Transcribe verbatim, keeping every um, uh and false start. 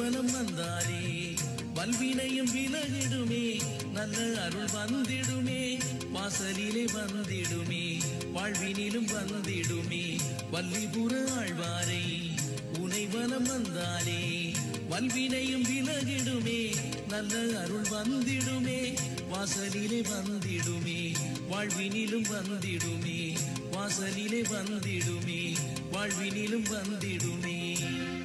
வலம் வந்தாலே வல்வினையும் விலகிடுமே நல்ல அருள் வந்திடுமே வாசலிலே வந்திடுமே வாழ்வினிலும் வந்திடுமே வல்லிபுர ஆழ்வாரை உனை வலம் வந்தாலே வல்வினையும் விலகிடுமே நல்ல அருள் வந்திடுமே வாசலிலே வந்திடுமே வாழ்வினிலும் வந்திடுமே வாசலிலே வந்திடுமே வாழ்வினிலும் வந்திடுமே